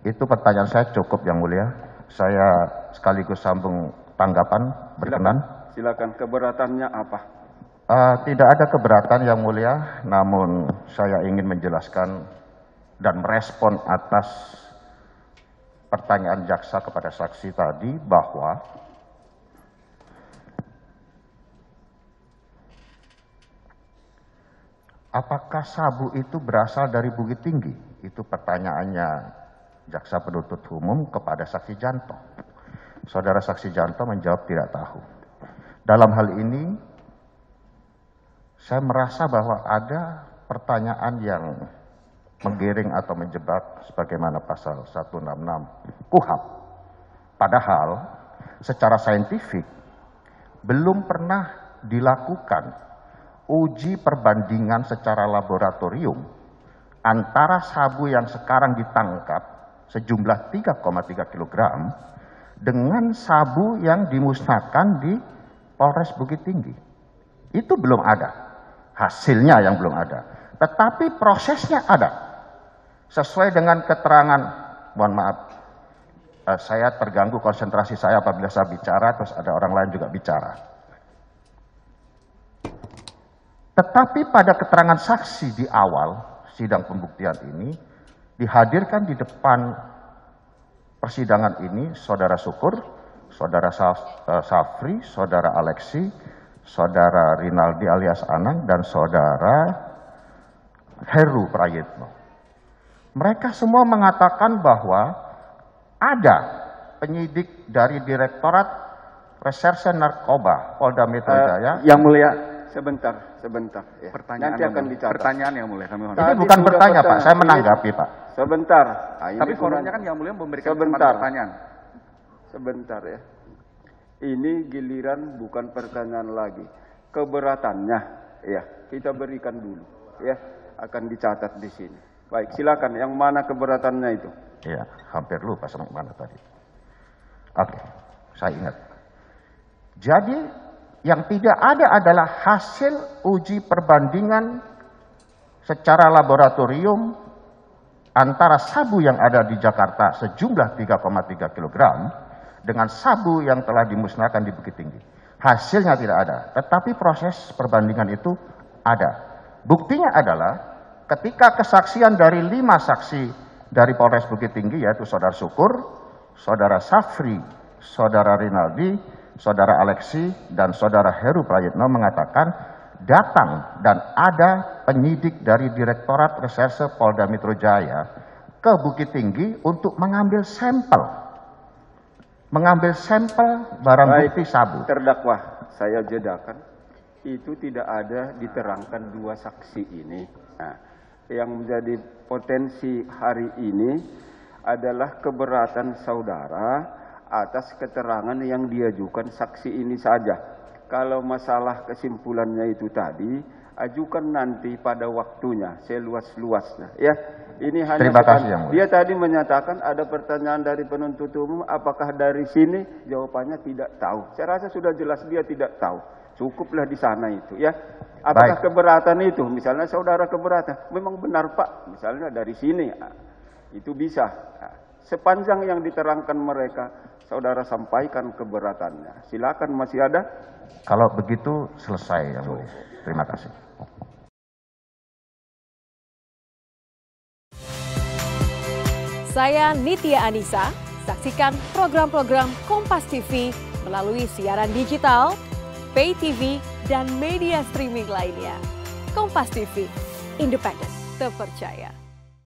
Itu pertanyaan saya cukup Yang Mulia. Saya sekaligus sambung tanggapan, berkenan. Silakan, keberatannya apa? Tidak ada keberatan Yang Mulia, namun saya ingin menjelaskan dan merespon atas pertanyaan jaksa kepada saksi tadi bahwa apakah sabu itu berasal dari Bukit Tinggi? Itu pertanyaannya jaksa penuntut umum kepada saksi Janto. Saudara saksi Janto menjawab tidak tahu. Dalam hal ini, saya merasa bahwa ada pertanyaan yang menggiring atau menjebak sebagaimana pasal 166 KUHP. Padahal secara saintifik belum pernah dilakukan uji perbandingan secara laboratorium antara sabu yang sekarang ditangkap sejumlah 3,3 kg dengan sabu yang dimusnahkan di Polres Bukit Tinggi. Itu belum ada. Hasilnya yang belum ada. Tetapi prosesnya ada. Sesuai dengan keterangan, mohon maaf, saya terganggu konsentrasi saya apabila saya bicara, terus ada orang lain juga bicara. Tetapi pada keterangan saksi di awal sidang pembuktian ini, dihadirkan di depan persidangan ini Saudara Syukur, Saudara Safri, Saudara Alexi, Saudara Rinaldi alias Anang, dan Saudara Heru Prayitno. Mereka semua mengatakan bahwa ada penyidik dari Direktorat Reserse Narkoba Polda Metro Jaya. Yang Mulia, sebentar. Ya. Pertanyaan nanti akan dicatat. Pertanyaan Yang Mulia, kami mohon. Ini bukan bertanya Pak, saya menanggapi Pak. Sebentar. Tapi forumnya kan Yang Mulia memberikan kesempatan pertanyaan. Sebentar ya. Ini giliran bukan pertanyaan lagi. Keberatannya, ya kita berikan dulu, ya akan dicatat di sini. Baik, silakan. Yang mana keberatannya itu? Iya, hampir lupa sama mana tadi. Oke, saya ingat. Jadi yang tidak ada adalah hasil uji perbandingan secara laboratorium antara sabu yang ada di Jakarta sejumlah 3,3 kg dengan sabu yang telah dimusnahkan di Bukit Tinggi. Hasilnya tidak ada, tetapi proses perbandingan itu ada. Buktinya adalah ketika kesaksian dari 5 saksi dari Polres Bukit Tinggi, yaitu Saudara Syukur, Saudara Safri, Saudara Rinaldi, Saudara Alexi, dan Saudara Heru Prayitno mengatakan datang dan ada penyidik dari Direktorat Reserse Polda Metro Jaya ke Bukit Tinggi untuk mengambil sampel barang bukti sabu. Terdakwa, saya jedakan, itu tidak ada diterangkan 2 saksi ini. Nah, yang menjadi potensi hari ini adalah keberatan saudara atas keterangan yang diajukan saksi ini saja. Kalau masalah kesimpulannya itu tadi, ajukan nanti pada waktunya, seluas-luasnya. Ya, ini hanya Terima kasih, Yang Mulia. Dia tadi menyatakan ada pertanyaan dari penuntut umum, apakah dari sini? Jawabannya tidak tahu. Saya rasa sudah jelas dia tidak tahu. Cukuplah di sana itu, ya. Apakah keberatan itu? Misalnya saudara keberatan, memang benar Pak, misalnya dari sini, itu bisa. Sepanjang yang diterangkan mereka, saudara sampaikan keberatannya. Silakan, masih ada? Kalau begitu selesai Yang Mulia. Terima kasih. Saya Nitya Anissa, saksikan program-program Kompas TV melalui siaran digital, pay TV, dan media streaming lainnya. Kompas TV, independen, terpercaya.